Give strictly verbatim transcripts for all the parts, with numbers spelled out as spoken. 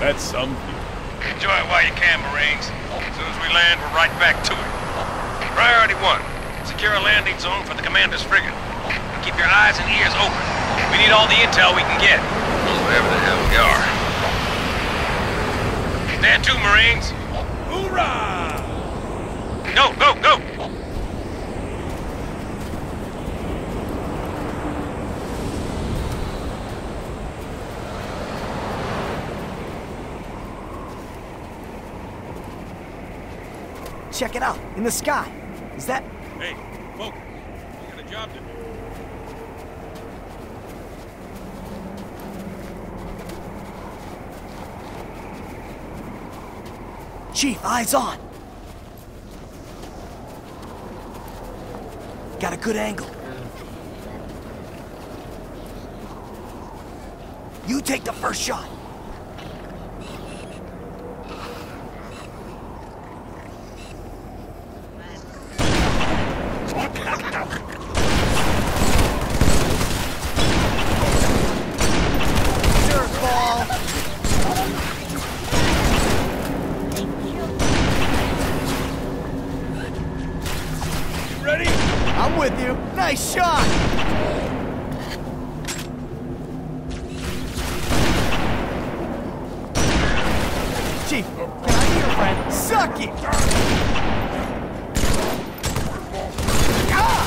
That's some view. Enjoy it while you can, Marines. As soon as we land, we're right back to it. Priority one. Secure a landing zone for the commander's frigate. Keep your eyes and ears open. We need all the intel we can get. Whatever the hell we are. Stand to, Marines. Hoorah! Go, go, go! Check it out, in the sky. Is that... Hey, focus. We got a job to do. Chief, eyes on. Got a good angle. You take the first shot. I'm with you. Nice shot! Chief, can I be your friend? Suck it! Ah!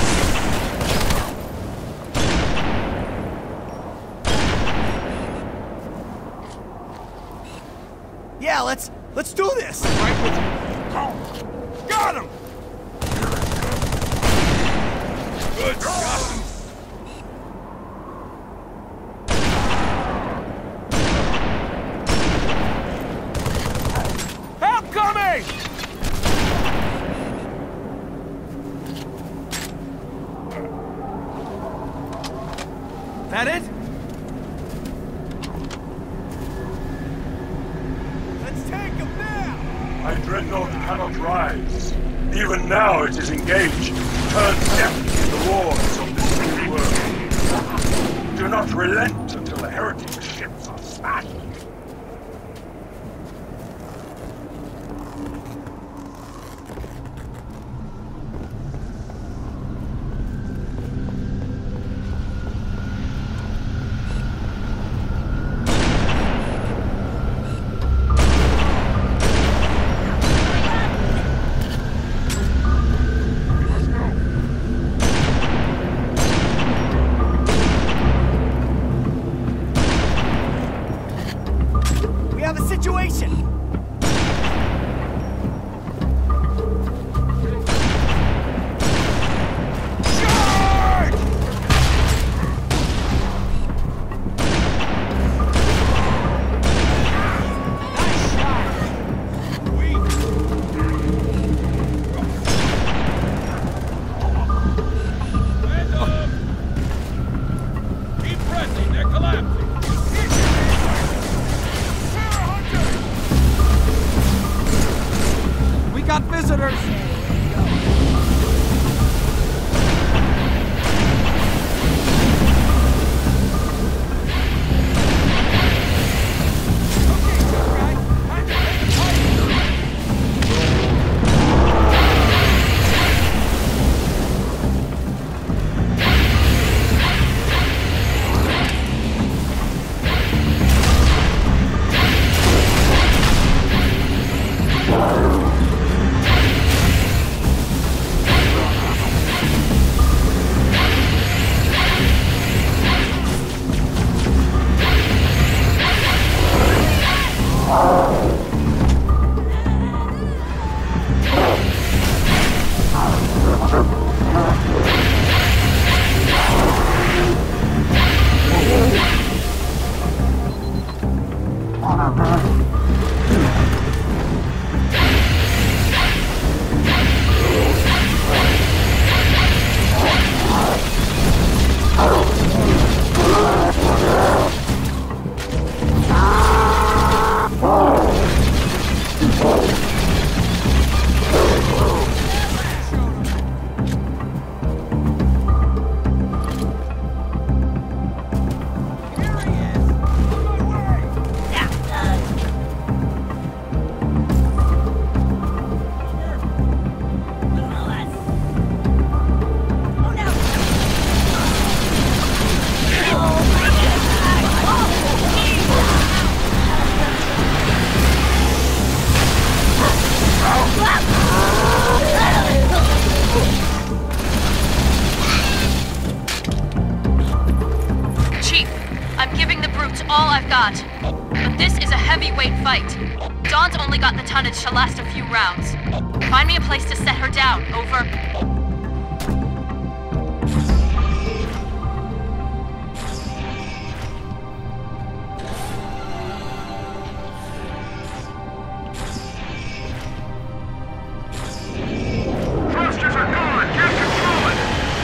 Yeah, let's let's do this. Right with you. Got him! Good shot. Help coming! That it? Let's take him now! My dreadnought cannot rise. Even now it is engaged, turned deaf in the wars of this new world. Do not relent until the heritage ships are smashed. This is a heavyweight fight. Dawn's only got the tonnage to last a few rounds. Find me a place to set her down. Over. Thrusters are gone! Get control it!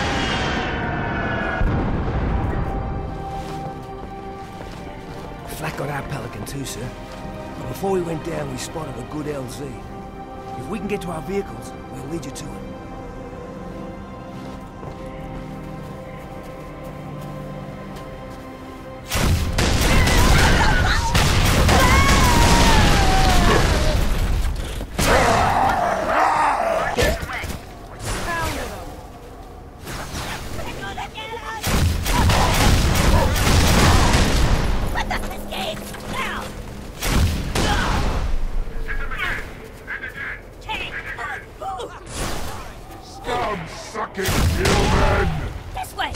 Flak got our Pelican too, sir. But before we went down, we spotted a good L Z. If we can get to our vehicles, we'll lead you to it. Scum-sucking hillmen! This way!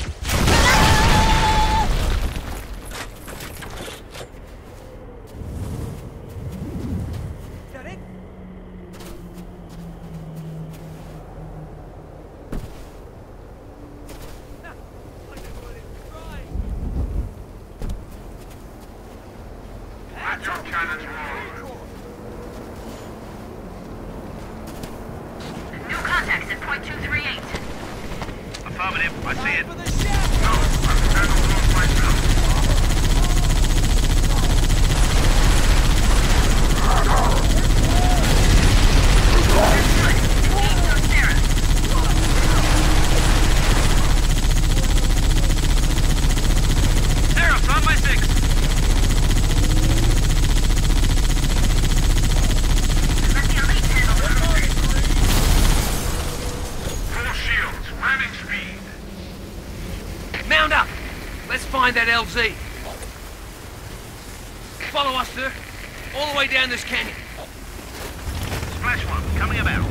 That's your cannons rolling. New contacts at point two three eight. Affirmative, I see it. For the shaft! No, I'm standing along myself. Tariffs on my six. Let the elite handle it. Full shields, ramming speed. Mount up! Let's find that L Z. Follow us, sir. All the way down this canyon. Splash one, coming about.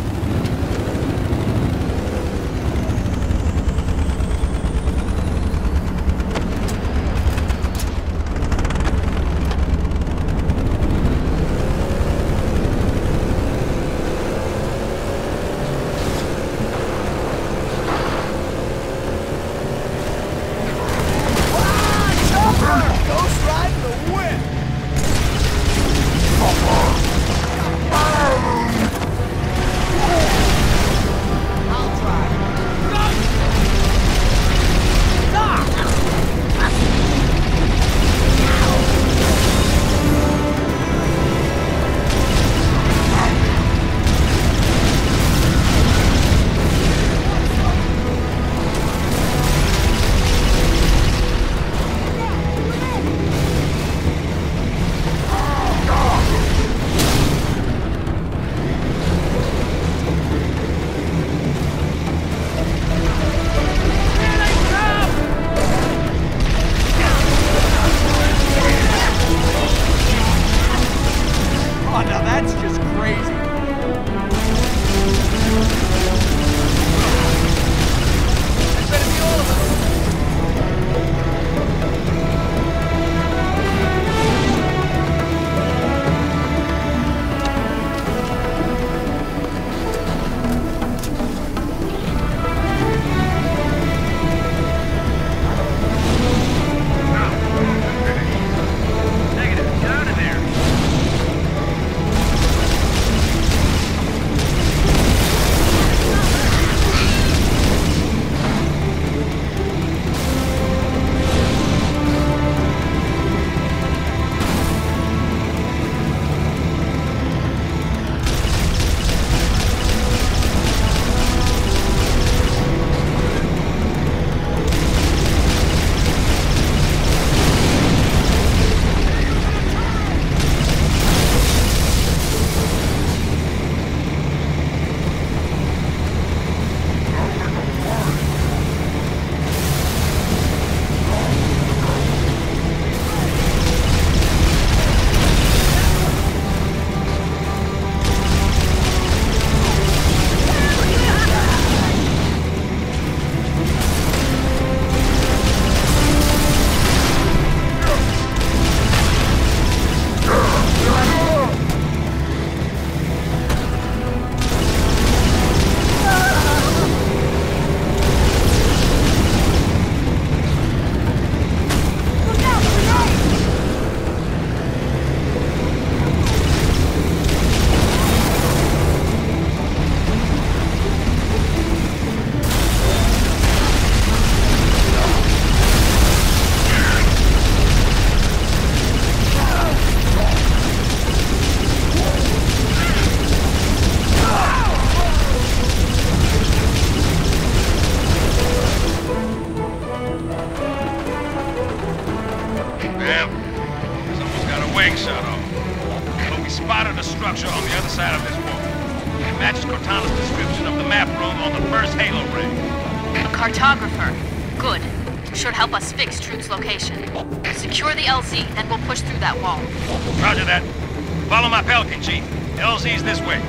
Ghost riding the whip! on the first Halo rig. A cartographer. Good. Should help us fix Trude's location. Secure the L Z, then we'll push through that wall. Roger that. Follow my Pelican, Chief. L Z's this way.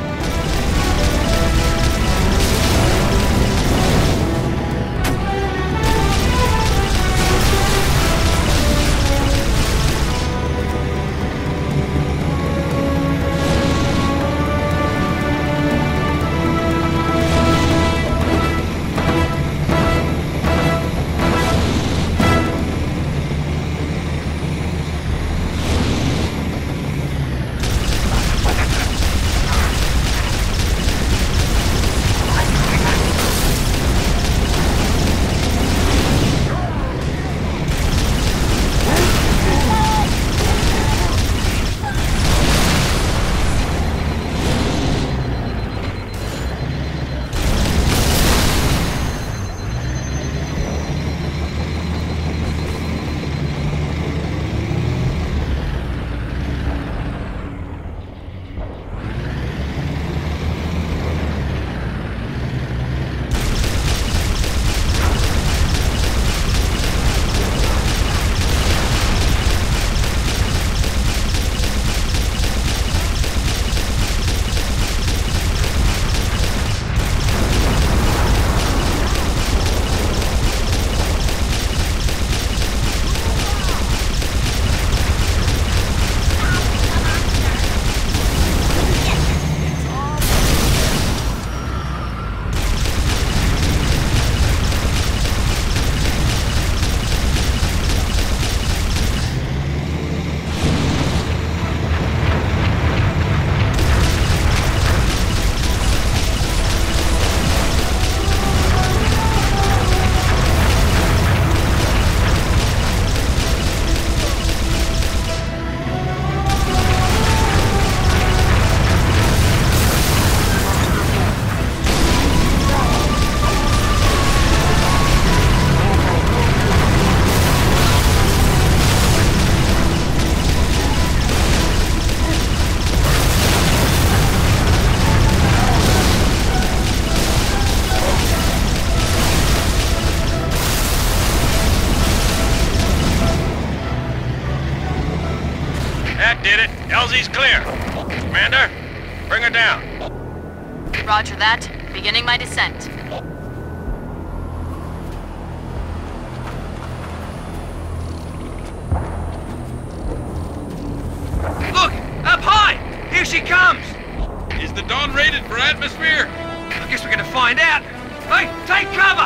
Did it. L Z's clear. Commander, bring her down. Roger that. Beginning my descent. Look! Up high! Here she comes! Is the Dawn rated for atmosphere? I guess we're gonna find out. Hey, take cover!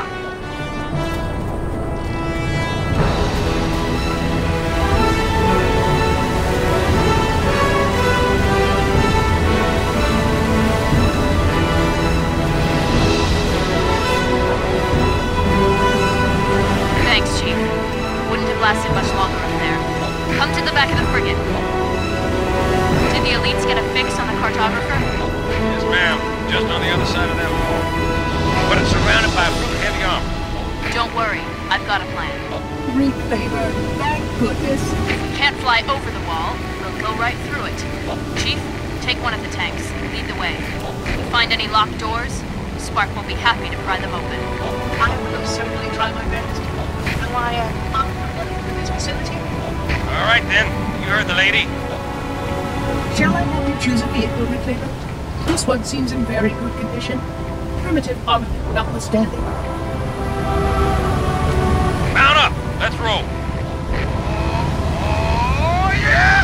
Lasted much longer up there. Come to the back of the frigate. Did the elites get a fix on the cartographer? Yes, ma'am. Just on the other side of that wall. But it's surrounded by brute heavy armor. Don't worry. I've got a plan. Great favor. Thank goodness. Can't fly over the wall. We'll go right through it. Chief, take one of the tanks. Lead the way. If you find any locked doors, Spark will be happy to pry them open. I will certainly try my best. Am I, uh, this facility? All right, then. You heard the lady. Shall I have you choose a vehicle, Reclaimer? This one seems in very good condition. Primitive armament notwithstanding. Mount up! Let's roll! Oh, yeah!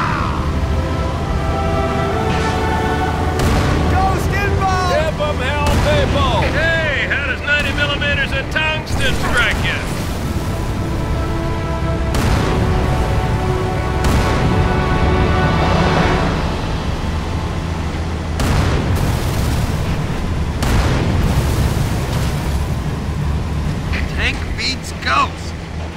Ghost inbound! Give 'em hell, people! Hey, how does ninety millimeters of tungsten strike you? Beats Ghost.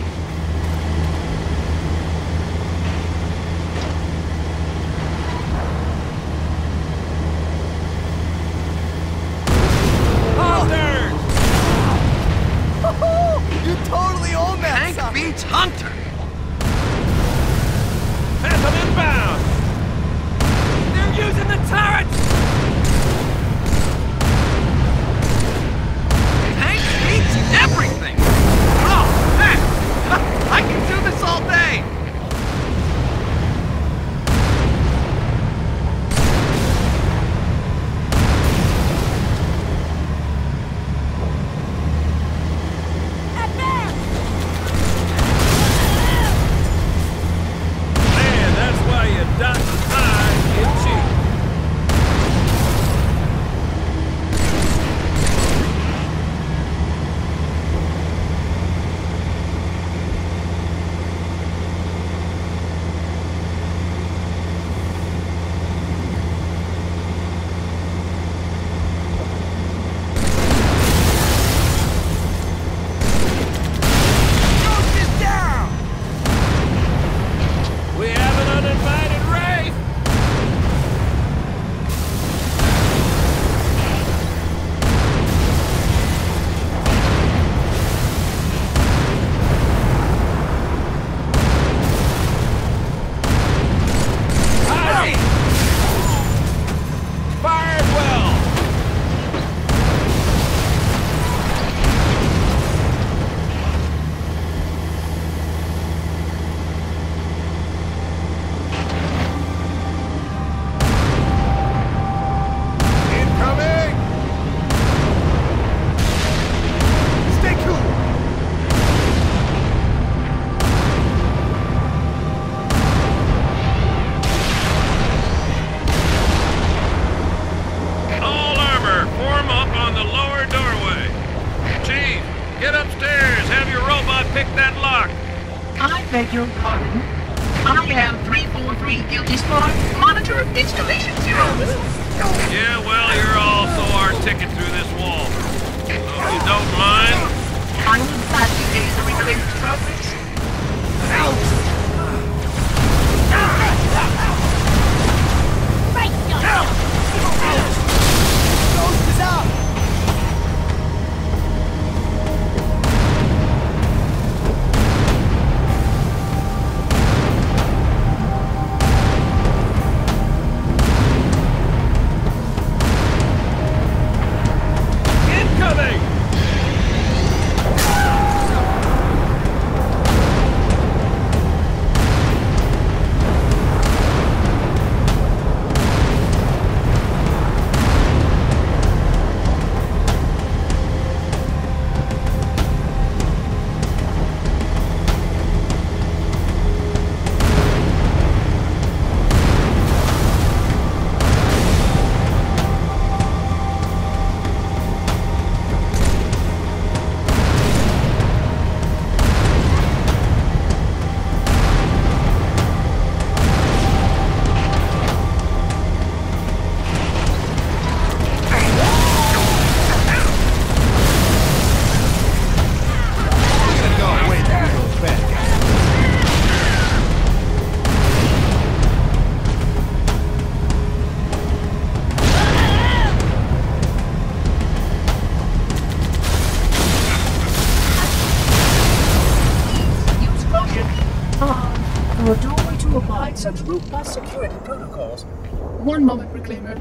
Hunter! You totally own that Tank sucker. beats Hunter! Phantom inbound! They're using the turrets! on the lower doorway. Chief, get upstairs. Have your robot pick that lock. I beg your pardon. I am three four three Guilty Spark, monitor of installation zero. Yeah, well, you're also our ticket through this wall. So if you don't mind... I will gladly pay the reclaimed progress. Ghost is out! Incoming! For a doorway to abide such robust security protocols. One moment, Reclaimer.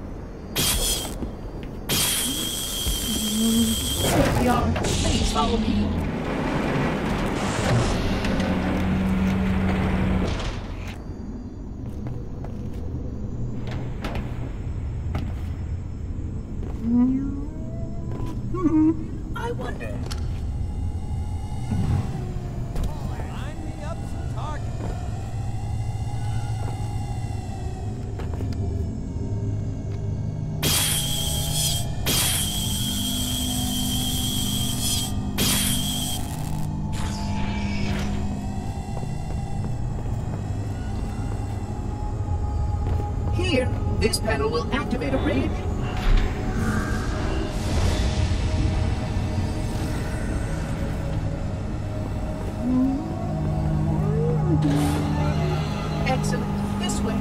Here we are. Please follow me. Hmm. I wonder. Here, this panel will activate a bridge. Excellent. This way.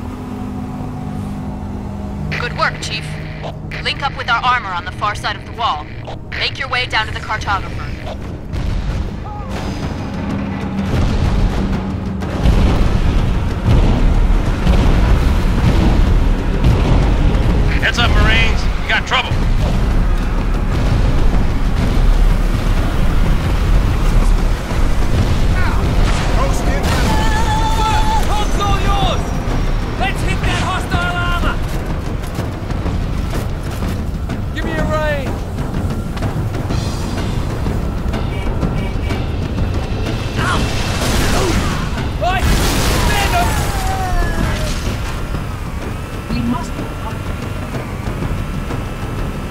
Good work, Chief. Link up with our armor on the far side of the wall. Make your way down to the cartographer. Heads up, Marines. We got trouble. Hook's all yours! Let's hit that hostile armor! Give me a rein! Oi! Stand up! We must be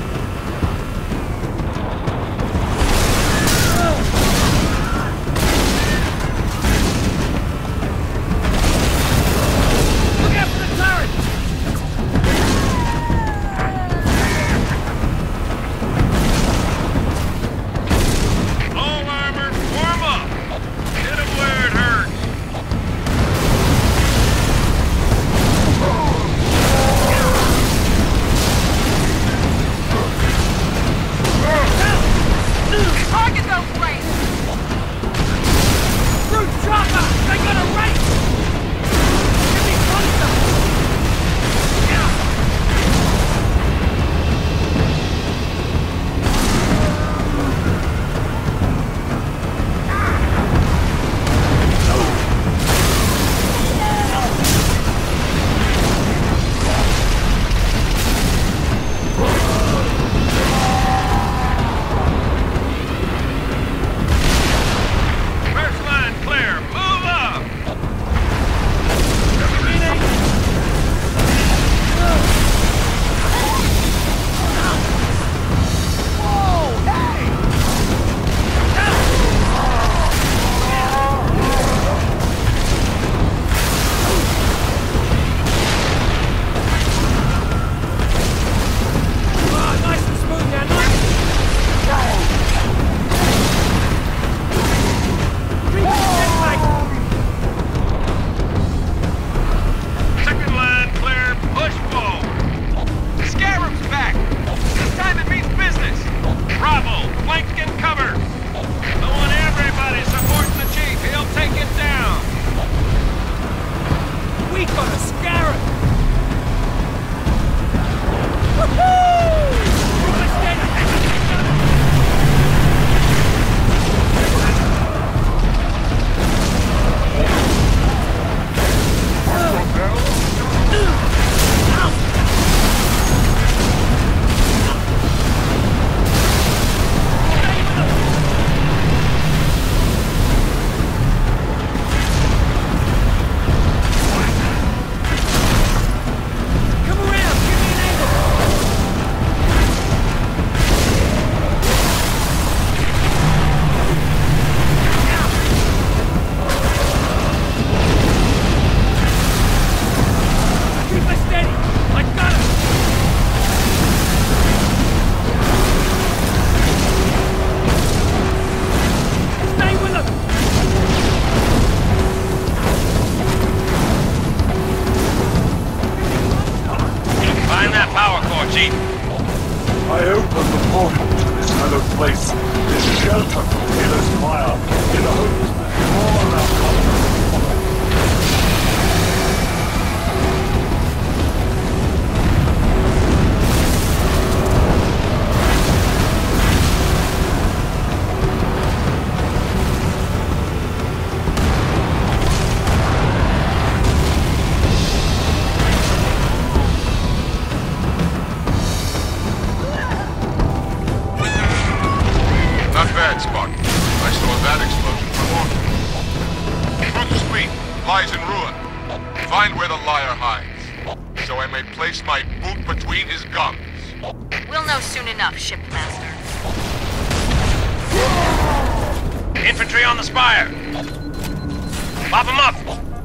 hallowed place is shelter from Healer's fire in the hopes that all our culture. Lies in ruin. Find where the liar hides, so I may place my boot between his gums. We'll know soon enough, Shipmaster. Infantry on the spire! Pop them up!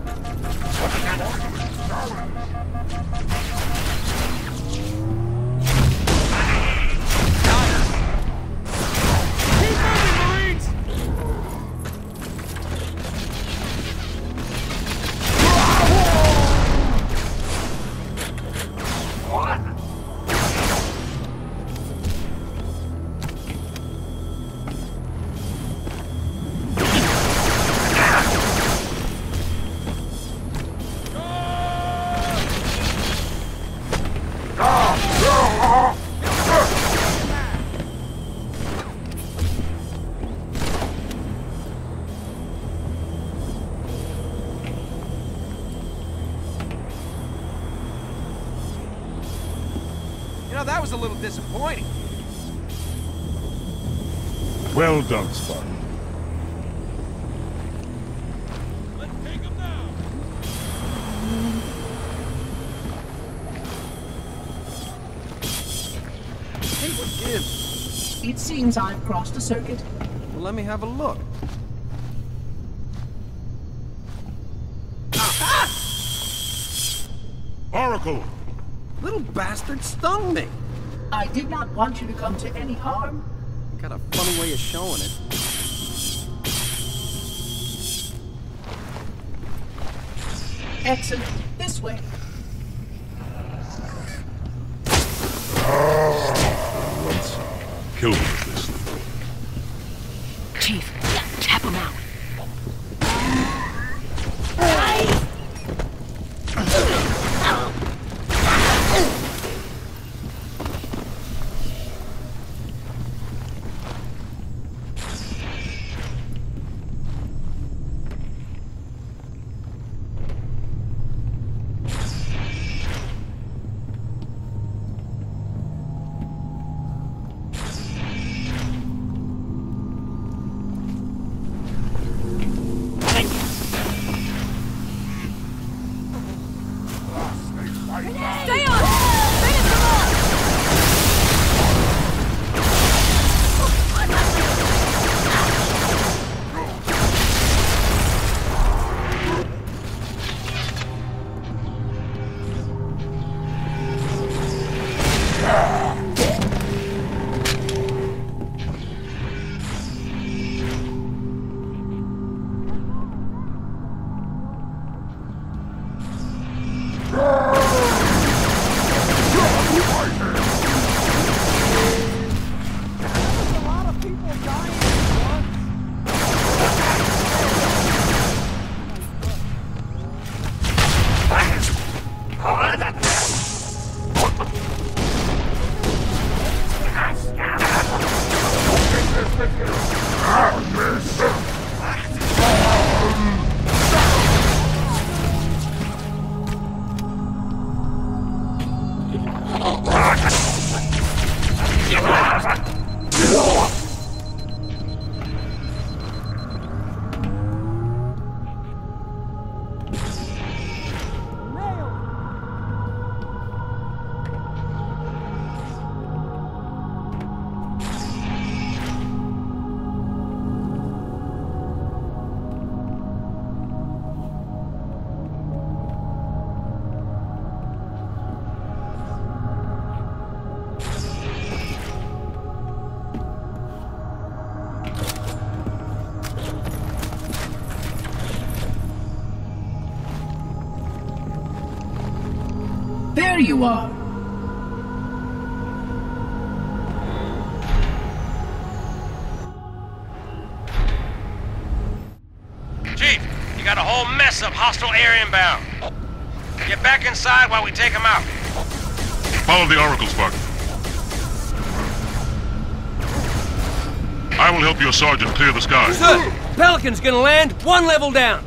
You know, that was a little disappointing. Well done, Spartan. Let's take him now. Hey, what gives? It seems I've crossed a circuit. Well, let me have a look. Oracle! Little bastard stung me. I did not want you to come to any harm. Got a funny way of showing it. Excellent. This way. Once. Kill me with this. Chief, tap him out. Stay on! Finish him off! There you are. mess up. Hostile air inbound. Get back inside while we take them out. Follow the Oracle, Spartan. I will help your sergeant clear the sky. Sir, Pelican's gonna land one level down.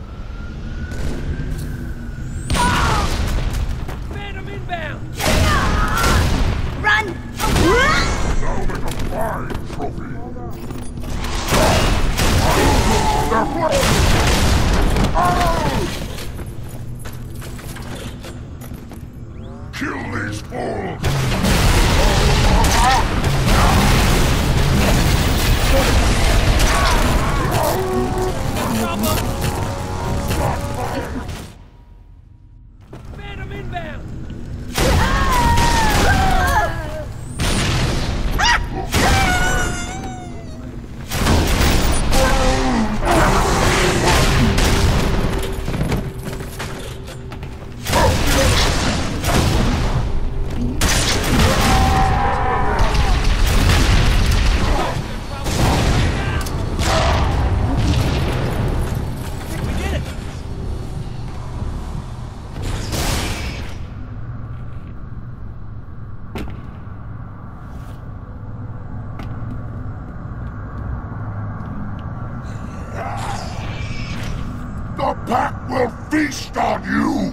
Phantom inbound. Run! Now make a fine trophy. Kill these fools! Phantom inbound. The pack will feast on you!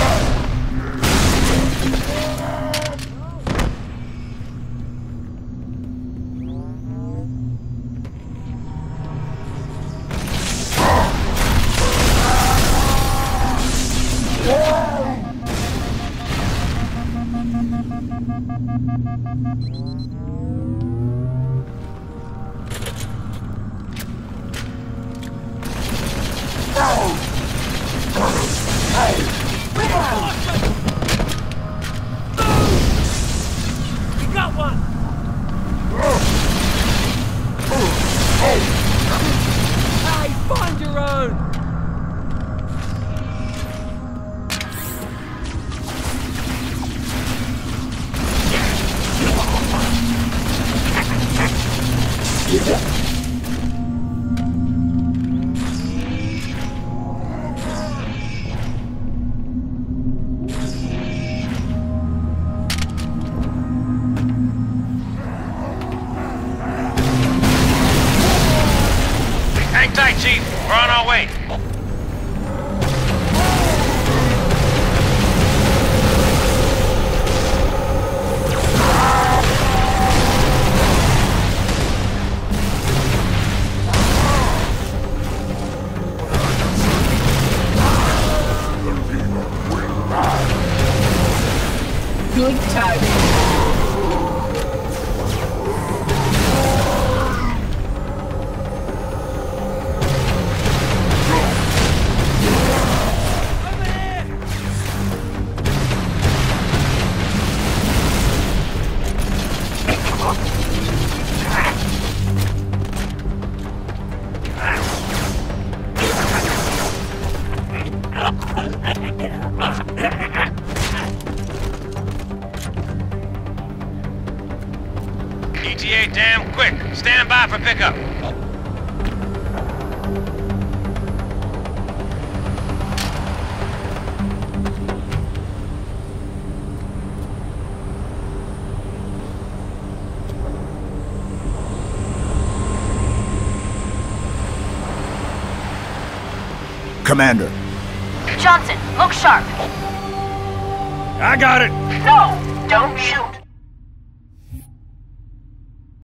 You got one. Hey, find your own. Hang tight, Chief. We're on our way. Good timing. E T A damn quick. Stand by for pickup. Commander. Johnson, look sharp. I got it. No, don't shoot.